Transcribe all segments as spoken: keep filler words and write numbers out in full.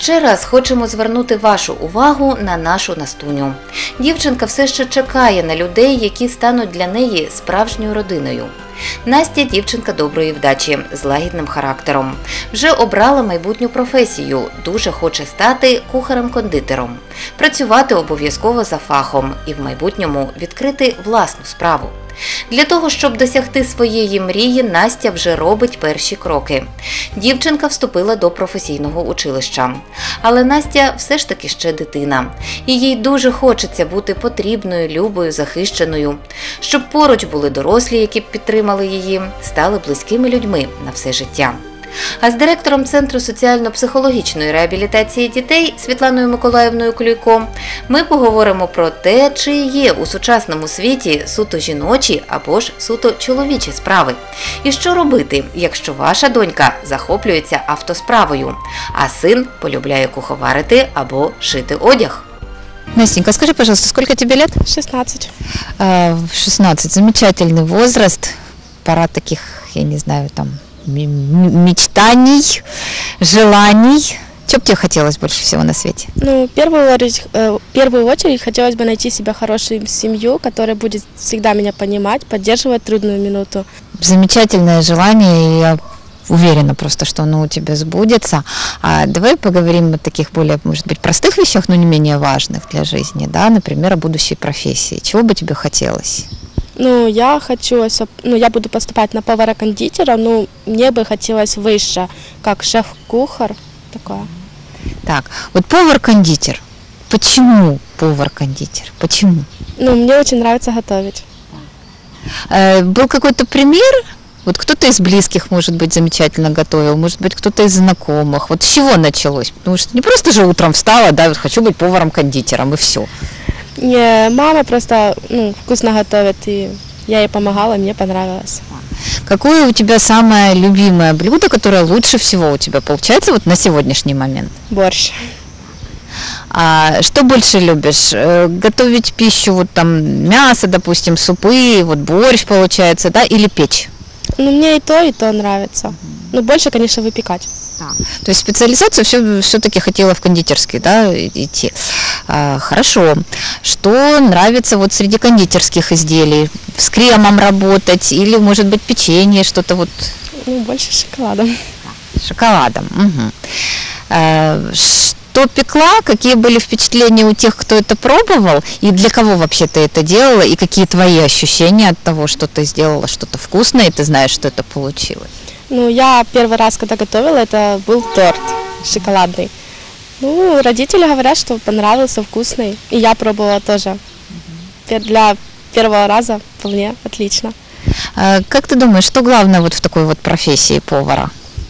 Ще раз хочемо звернути вашу увагу на нашу Настуню. Дівчинка все ще чекає на людей, які стануть для неї справжньою родиною. Настя – дівчинка доброї вдачі, з лагідним характером. Вже обрала майбутню професію, дуже хоче стати кухарем-кондитером. Працювати обов'язково за фахом і в майбутньому відкрити власну справу. Для того, щоб досягти своєї мрії, Настя вже робить перші кроки. Дівчинка вступила до професійного училища. Але Настя все ж таки ще дитина. І їй дуже хочеться бути потрібною, любою, захищеною. Щоб поруч були дорослі, які б підтримали її, стали близькими людьми на все життя. А з директором Центру соціально-психологічної реабілітації дітей Світланою Миколаївною Клюйко ми поговоримо про те, чи є у сучасному світі суто жіночі або ж суто чоловічі справи. І що робити, якщо ваша донька захоплюється автосправою, а син полюбляє куховарити або шити одяг. Настенька, скажи, пожалуйста, сколько тебе лет? шестнадцать. А, шестнадцать. Замечательный возраст. Пора таких, я не знаю, там, мечтаний, желаний. Что бы тебе хотелось больше всего на свете? Ну, в первую очередь, в первую очередь хотелось бы найти себе хорошую семью, которая будет всегда меня понимать, поддерживать в трудную минуту. Замечательное желание, и я уверена просто, что оно у тебя сбудется. А давай поговорим о таких более, может быть, простых вещах, но не менее важных для жизни, да, например, о будущей профессии. Чего бы тебе хотелось? Ну, я хочу, ну, я буду поступать на повара-кондитера, ну, мне бы хотелось выше, как шеф-кухар, такое. Так, вот повар-кондитер. Почему повар-кондитер? Почему? Ну, мне очень нравится готовить. Э, был какой-то пример? Вот кто-то из близких, может быть, замечательно готовил, может быть, кто-то из знакомых. Вот с чего началось? Потому что не просто же утром встала, да, вот хочу быть поваром-кондитером, и все. Не, мама просто ну, вкусно готовит, и я ей помогала, мне понравилось. Какое у тебя самое любимое блюдо, которое лучше всего у тебя получается вот на сегодняшний момент? Борщ. А что больше любишь? Готовить пищу, вот там мясо, допустим, супы, вот борщ получается, да, или печь? Ну, мне и то, и то нравится. Но больше, конечно, выпекать. То есть специализацию все, все-таки хотела в кондитерский, да, идти. А, хорошо. Что нравится вот среди кондитерских изделий? С кремом работать или, может быть, печенье, что-то вот? Ну, больше шоколадом. Шоколадом. Угу. А, что пекла? Какие были впечатления у тех, кто это пробовал? И для кого вообще ты это делала? И какие твои ощущения от того, что ты сделала что-то вкусное, и ты знаешь, что это получилось? Ну, я первый раз, когда готовила, это был торт шоколадный. Ну, родители говорят, что понравился, вкусный. И я пробовала тоже. Для первого раза вполне отлично. А как ты думаешь, что главное вот в такой вот профессии повара?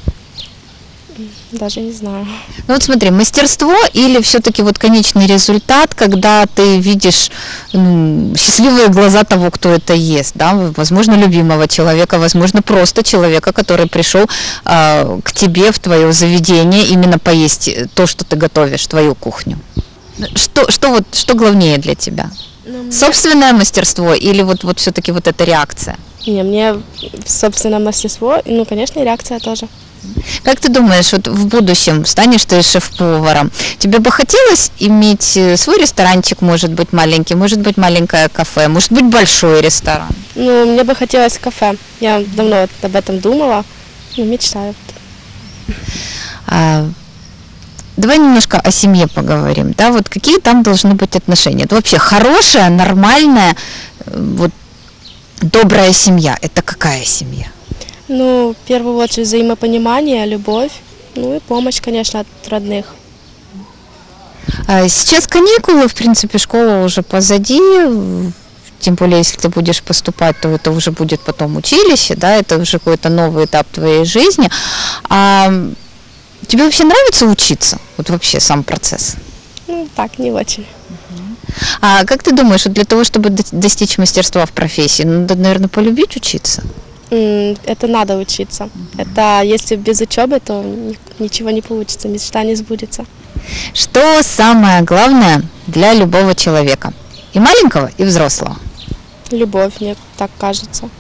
Даже не знаю. Ну вот смотри, мастерство или все-таки вот конечный результат, когда ты видишь ну, счастливые глаза того, кто это ест, да, возможно, любимого человека, возможно, просто человека, который пришел э, к тебе в твое заведение именно поесть то, что ты готовишь, твою кухню. Что, что, вот, что главнее для тебя? Ну, собственное мастерство или вот, вот все-таки вот эта реакция? Не, мне собственное мастерство, ну, конечно, и реакция тоже. Как ты думаешь, вот в будущем станешь ты шеф-поваром? Тебе бы хотелось иметь свой ресторанчик, может быть, маленький, может быть, маленькое кафе, может быть, большой ресторан? Ну, мне бы хотелось кафе. Я давно вот об этом думала, ну, мечтаю. А, давай немножко о семье поговорим, да, вот какие там должны быть отношения? Это вообще хорошая, нормальная, вот, добрая семья, это какая семья? Ну, в первую очередь взаимопонимание, любовь, ну и помощь, конечно, от родных. Сейчас каникулы, в принципе, школа уже позади, тем более, если ты будешь поступать, то это уже будет потом училище, да, это уже какой-то новый этап твоей жизни. А тебе вообще нравится учиться? Вот вообще сам процесс? Ну, так, не очень. А как ты думаешь, вот для того, чтобы достичь мастерства в профессии, надо, наверное, полюбить учиться? Это надо учиться. Это если без учебы, то ничего не получится, мечта не сбудется. Что самое главное для любого человека? И маленького, и взрослого? Любовь, мне так кажется.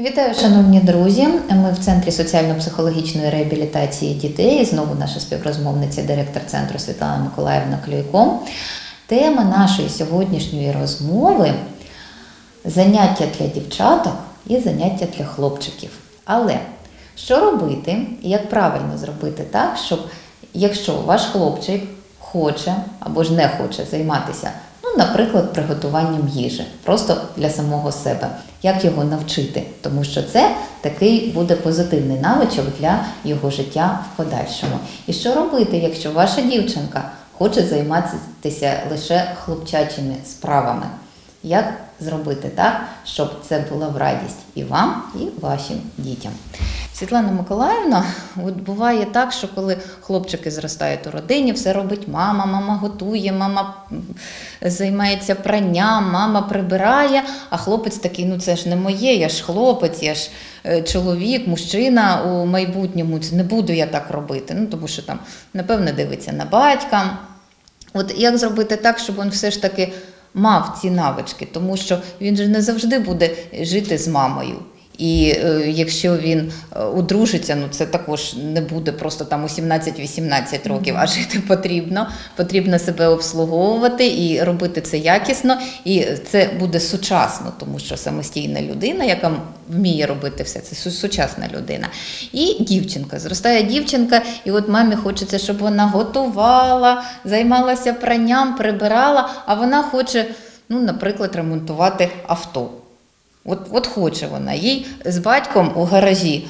Вітаю, шановні друзі! Ми в Центрі соціально-психологічної реабілітації дітей. Знову наша співрозмовниця, директор центру Світлана Миколаївна Клюйко. Тема нашої сьогоднішньої розмови – заняття для дівчаток і заняття для хлопчиків. Але що робити і як правильно зробити так, щоб якщо ваш хлопчик хоче або ж не хоче займатися, ну, наприклад, приготуванням їжі, просто для самого себе. Як його навчити? Тому що це такий буде позитивний навичок для його життя в подальшому. І що робити, якщо ваша дівчинка хоче займатися лише хлопчачими справами? Як зробити так, щоб це була в радість і вам, і вашим дітям? Світлана Миколаївна, от буває так, що коли хлопчики зростають у родині, все робить мама, мама готує, мама займається пранням, мама прибирає, а хлопець такий, ну це ж не моє, я ж хлопець, я ж чоловік, мужчина у майбутньому, це не буду я так робити, ну тому що там, напевне, дивиться на батька. От як зробити так, щоб він все ж таки мав ці навички, тому що він же не завжди буде жити з мамою. І е, якщо він одружиться, ну це також не буде просто там у сімнадцять-вісімнадцять років, а жити потрібно, потрібно себе обслуговувати і робити це якісно, і це буде сучасно, тому що самостійна людина, яка вміє робити все, це сучасна людина. І дівчинка, зростає дівчинка, і от мамі хочеться, щоб вона готувала, займалася пранням, прибирала, а вона хоче, ну, наприклад, ремонтувати авто. От, от хоче вона, їй з батьком у гаражі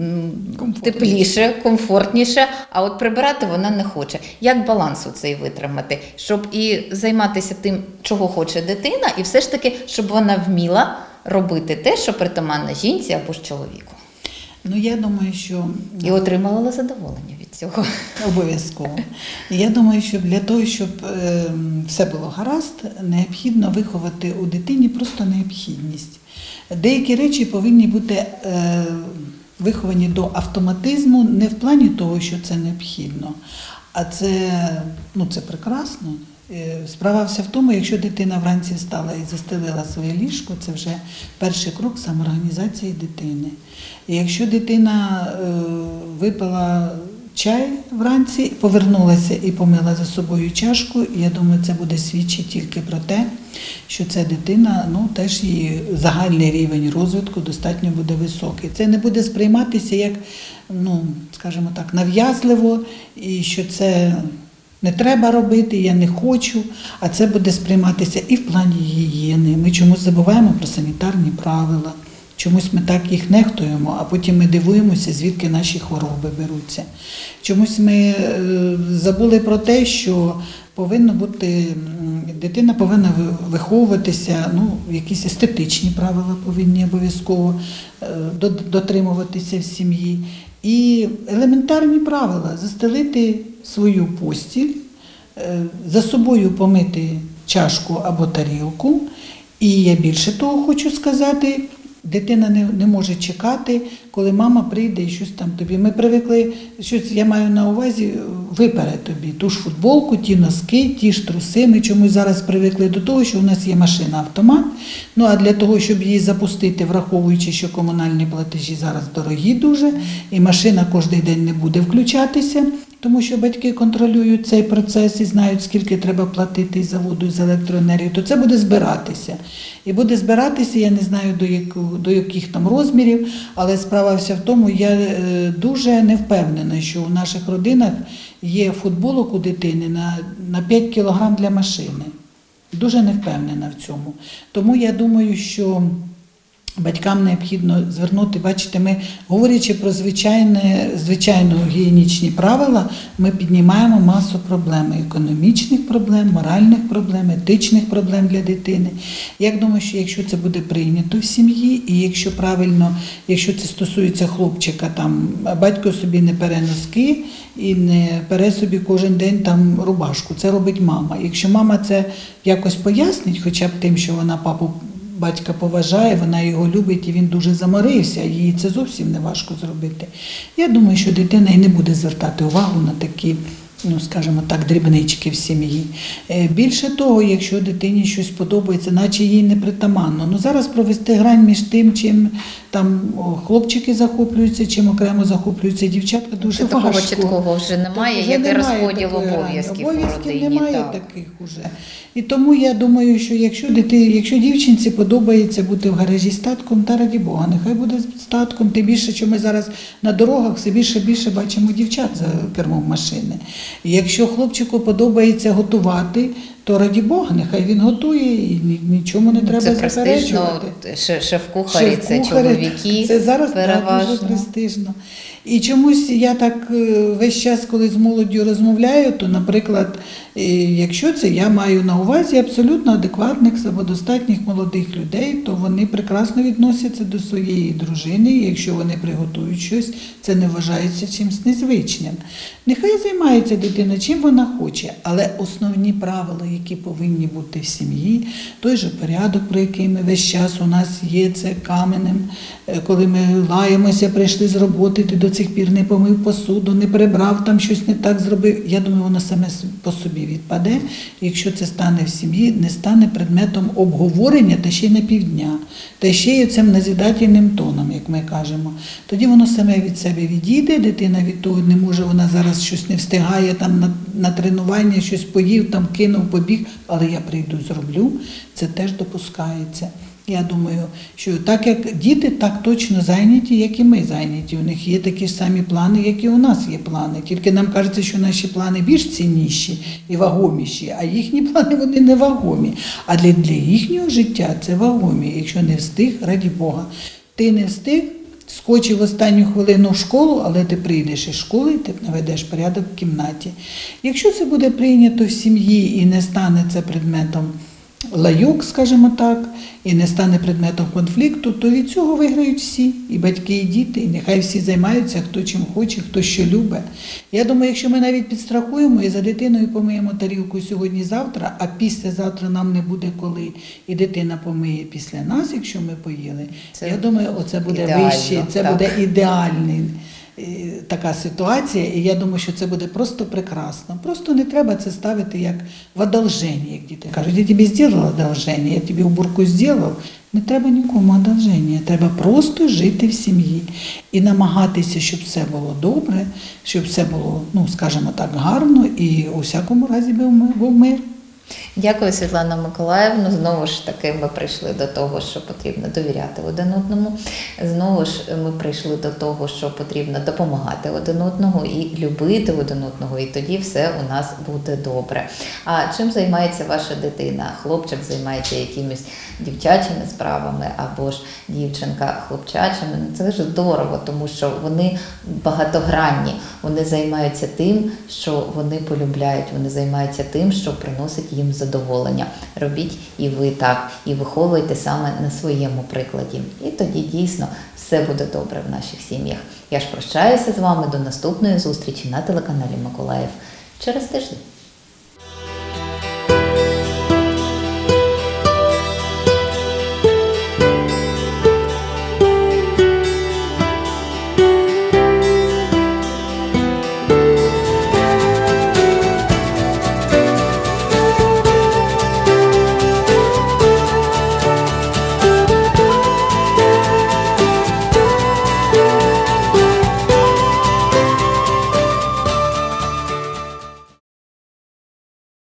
тепліше, комфортніше, а от прибирати вона не хоче. Як баланс у цей витримати? Щоб і займатися тим, чого хоче дитина, і все ж таки, щоб вона вміла робити те, що притаманно жінці або ж чоловіку. Ну, я думаю, що... І отримала задоволення від цього. Обов'язково. Я думаю, що для того, щоб е, все було гаразд, необхідно виховати у дитині просто необхідність. Деякі речі повинні бути е, виховані до автоматизму не в плані того, що це необхідно, а це, ну, це прекрасно. Справа вся в тому, якщо дитина вранці встала і застелила своє ліжко, це вже перший крок самоорганізації дитини. І якщо дитина е, випила чай вранці, повернулася і помила за собою чашку, я думаю, це буде свідчити тільки про те, що ця дитина, ну, теж її загальний рівень розвитку достатньо буде високий. Це не буде сприйматися як, ну, скажімо так, нав'язливо, і що це не треба робити, я не хочу, а це буде сприйматися і в плані гігієни. Ми чомусь забуваємо про санітарні правила, чомусь ми так їх нехтуємо, а потім ми дивуємося, звідки наші хвороби беруться. Чомусь ми забули про те, що повинно бути, дитина повинна виховуватися, ну, якісь естетичні правила повинні обов'язково дотримуватися в сім'ї. І елементарні правила – застелити свою постіль, за собою помити чашку або тарілку. І я більше того хочу сказати, дитина не, не може чекати, коли мама прийде і щось там тобі. Ми привикли, щось, я маю на увазі, випере тобі ту ж футболку, ті носки, ті ж труси. Ми чомусь зараз привикли до того, що у нас є машина-автомат. Ну, а для того, щоб її запустити, враховуючи, що комунальні платежі зараз дорогі дуже, і машина кожен день не буде включатися, тому що батьки контролюють цей процес і знають, скільки треба платити за воду, і за електроенергію, то це буде збиратися. І буде збиратися, я не знаю, до, яку, до яких там розмірів, але справа вся в тому, я дуже не впевнена, що у наших родинах є футболок у дитини на, на п'ять кілограм для машини. Дуже не впевнена в цьому. Тому я думаю, що батькам необхідно звернути, бачите, ми, говорячи про звичайне, звичайно гігієнічні правила, ми піднімаємо масу проблем, економічних проблем, моральних проблем, етичних проблем для дитини. Я думаю, що якщо це буде прийнято в сім'ї, і якщо правильно, якщо це стосується хлопчика, там, батько собі не пере носки і не пере собі кожен день там рубашку, це робить мама. Якщо мама це якось пояснить, хоча б тим, що вона папу батька поважає, вона його любить і він дуже заморився, їй це зовсім не важко зробити. Я думаю, що дитина і не буде звертати увагу на такі ну, скажімо так, дрібнички в сім'ї. Е, Більше того, якщо дитині щось подобається, наче їй не притаманно. Ну, зараз провести грань між тим, чим там о, хлопчики захоплюються, чим окремо захоплюються дівчатка, дуже Це такого важко. чіткого вже немає, Так, вже як і немає розподіл такої грані. обов'язків у Обов'язків родині. немає так. таких уже. І тому я думаю, що якщо дити, якщо дівчинці подобається бути в гаражі з татком, та раді Бога, нехай буде з татком. Тим більше, що ми зараз на дорогах все більше і більше бачимо дівчат за кермом машини. І якщо хлопчику подобається готувати, то раді Бога, нехай він готує і ні- нічому не треба Це престижно, заперечувати. ше- шеф-кухарі, це Шеф-кухарі, чоловіки це зараз так, переважно. дуже престижно. І чомусь я так е, весь час, коли з молоддю розмовляю, то, наприклад, е, якщо це я маю на увазі абсолютно адекватних, самодостатніх молодих людей, то вони прекрасно відносяться до своєї дружини, і якщо вони приготують щось, це не вважається чимось незвичним. Нехай займається дитина чим вона хоче, але основні правила, які повинні бути в сім'ї, той же порядок, про який ми весь час у нас є, це каменем. Е, Коли ми лаємося, прийшли з роботи, ти до цих пір не помив посуду, не прибрав, там щось не так зробив. Я думаю, воно саме по собі відпаде. Якщо це стане в сім'ї, не стане предметом обговорення, та ще й на півдня, та ще й цим назидательним тоном, як ми кажемо. Тоді воно саме від себе відійде, дитина від того не може, вона зараз щось не встигає, там на, на тренування щось поїв, там кинув, побіг, але я прийду, зроблю. Це теж допускається. Я думаю, що так як діти так точно зайняті, як і ми зайняті. У них є такі ж самі плани, як і у нас є плани. Тільки нам кажеться, що наші плани більш цінніші і вагоміші, а їхні плани вони не вагомі. А для, для їхнього життя це вагомі. Якщо не встиг, раді Бога. Ти не встиг, скочив останню хвилину в школу, але ти прийдеш із школи, ти наведеш порядок в кімнаті. Якщо це буде прийнято в сім'ї і не стане це предметом лайок, скажімо так, і не стане предметом конфлікту, то від цього виграють всі, і батьки, і діти, і нехай всі займаються, хто чим хоче, хто що любить. Я думаю, якщо ми навіть підстрахуємо і за дитиною помиємо тарілку сьогодні-завтра, а післязавтра нам не буде коли, і дитина помиє після нас, якщо ми поїли, Це я думаю, оце буде ідеально, вище, це так. буде ідеальний. е, Така ситуація, і я думаю, що це буде просто прекрасно. Просто не треба це ставити як в одолження, як діти кажуть. Я тобі зробила одолження, я тобі уборку зробив. Не треба нікому одолження, треба просто жити в сім'ї і намагатися, щоб все було добре, щоб все було, ну, скажімо так, гарно і у всякому разі був мир- був мир. Дякую, Світлана Миколаївна. Знову ж таки ми прийшли до того, що потрібно довіряти один одному. Знову ж ми прийшли до того, що потрібно допомагати один одному і любити один одного, і тоді все у нас буде добре. А чим займається ваша дитина? Хлопчик займається якимись дівчачими справами або ж дівчинка хлопчачими. Ну, це ж здорово, тому що вони багатогранні. Вони займаються тим, що вони полюбляють, вони займаються тим, що приносить їм задоволення. Робіть і ви так, і виховуйте саме на своєму прикладі. І тоді дійсно все буде добре в наших сім'ях. Я ж прощаюся з вами до наступної зустрічі на телеканалі Миколаїв через тиждень.